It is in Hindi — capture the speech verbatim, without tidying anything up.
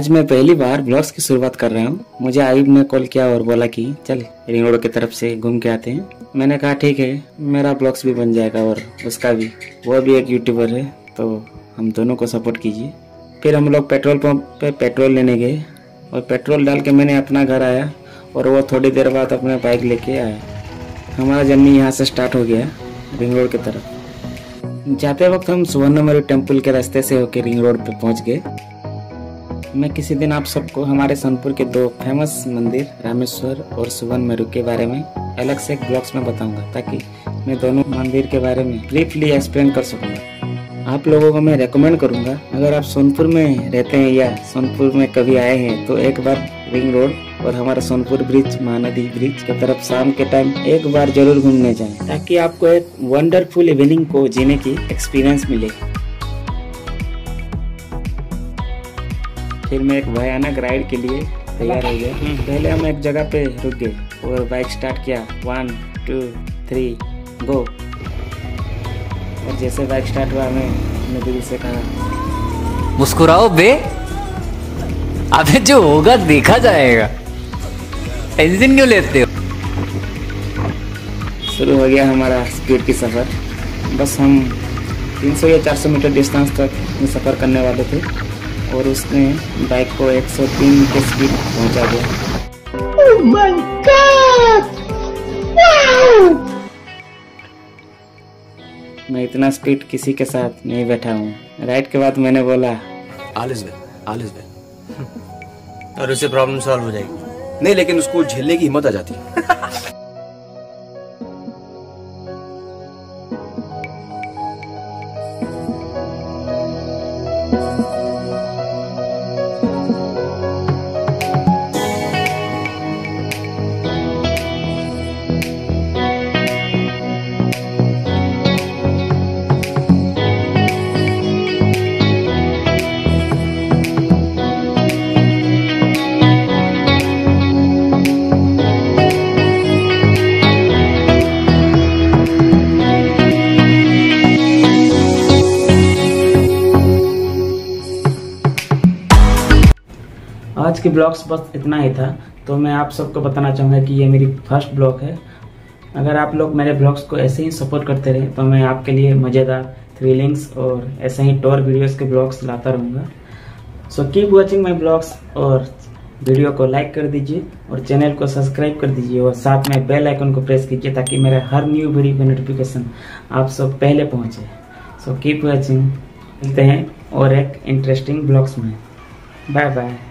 आज मैं पहली बार ब्लॉग्स की शुरुआत कर रहा हूँ। मुझे आयुब ने कॉल किया और बोला कि चल रिंग रोड की तरफ से घूम के आते हैं। मैंने कहा ठीक है, मेरा ब्लॉग्स भी बन जाएगा और उसका भी। वो भी एक यूट्यूबर है तो हम दोनों को सपोर्ट कीजिए। फिर हम लोग पेट्रोल पंप पे पेट्रोल लेने गए और पेट्रोल डाल के मैंने अपना घर आया और वो थोड़ी देर बाद अपना बाइक लेके आया। हमारा जर्नी यहाँ से स्टार्ट हो गया रिंग रोड की तरफ। जाते वक्त हम सुवर्णमरी टेम्पल के रास्ते से होकर रिंग रोड पे पहुँच गए। मैं किसी दिन आप सबको हमारे सोनपुर के दो फेमस मंदिर रामेश्वर और सुवर्णमरी के बारे में अलग से एक ब्लॉग्स में बताऊंगा, ताकि मैं दोनों मंदिर के बारे में ब्रीफली एक्सप्लेन कर सकूंगा। आप लोगों को मैं रेकमेंड करूंगा, अगर आप सोनपुर में रहते हैं या सोनपुर में कभी आए हैं तो एक बार रिंग रोड और हमारा सोनपुर ब्रिज, महानदी ब्रिज की तरफ शाम के टाइम एक बार जरूर घूमने जाएं, ताकि आपको एक वंडरफुल इवनिंग को जीने की एक्सपीरियंस मिले। फिर मैं एक भयानक राइड के लिए तैयार हो गया। पहले हम एक जगह पे रुक गए और बाइक स्टार्ट किया। One two three go. और जैसे बाइक स्टार्ट हुआ मैं अपने दिल से कहा, मुस्कुराओ बे, अबे जो होगा देखा जाएगा, टेंशन क्यों लेते हो। शुरू हो गया हमारा स्पीड की सफ़र। बस हम तीन सौ या चार सौ मीटर डिस्टेंस तक सफ़र करने वाले थे और उसने बाइक को एक सौ तीन के स्पीड पहुंचा दिया। Oh my God! Wow! मैं इतना स्पीड किसी के साथ नहीं बैठा हूँ। राइड के बाद मैंने बोला all is well, all is well, और उससे प्रॉब्लम सॉल्व हो जाएगी। नहीं, लेकिन उसको झेलने की हिम्मत आ जाती है। आज के ब्लॉग्स बस इतना ही था। तो मैं आप सबको बताना चाहूँगा कि ये मेरी फर्स्ट ब्लॉग है। अगर आप लोग मेरे ब्लॉग्स को ऐसे ही सपोर्ट करते रहे तो मैं आपके लिए मज़ेदार, थ्रिलिंग्स और ऐसे ही टॉर वीडियोस के ब्लॉग्स लाता रहूँगा। So keep watching my blogs और वीडियो को लाइक कर दीजिए और चैनल को सब्सक्राइब कर दीजिए और साथ में बेल आइकन को प्रेस कीजिए, ताकि मेरे हर न्यू वीडियो की नोटिफिकेशन आप सब पहले पहुँचे। So keep watching. मिलते हैं और एक इंटरेस्टिंग ब्लॉग्स में। Bye bye.